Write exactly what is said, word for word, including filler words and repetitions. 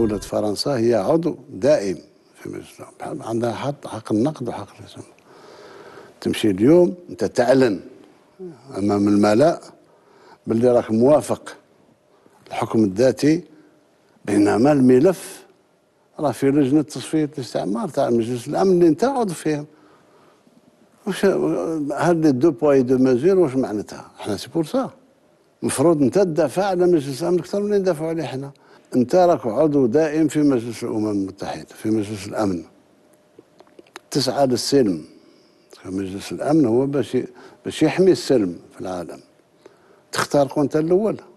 دولة فرنسا هي عضو دائم في مجلس الأمن، عندها حق حق النقد وحق الرسم. تمشي اليوم أنت تعلن أمام الملأ باللي راك موافق الحكم الذاتي، بينما الملف راه في لجنة تصفية الاستعمار تاع مجلس الأمن اللي أنت عضو فيهم. واش هاد دو بوي دو ميزور واش معناتها؟ احنا سي بور سا المفروض انت تدافع على مجلس الامن اكثر من اللي ندافعوا عليه احنا. انت راك عضو دائم في مجلس الامم المتحده، في مجلس الامن، تسعى للسلم. مجلس الامن هو باش باش يحمي السلم في العالم. تختار انت الاول.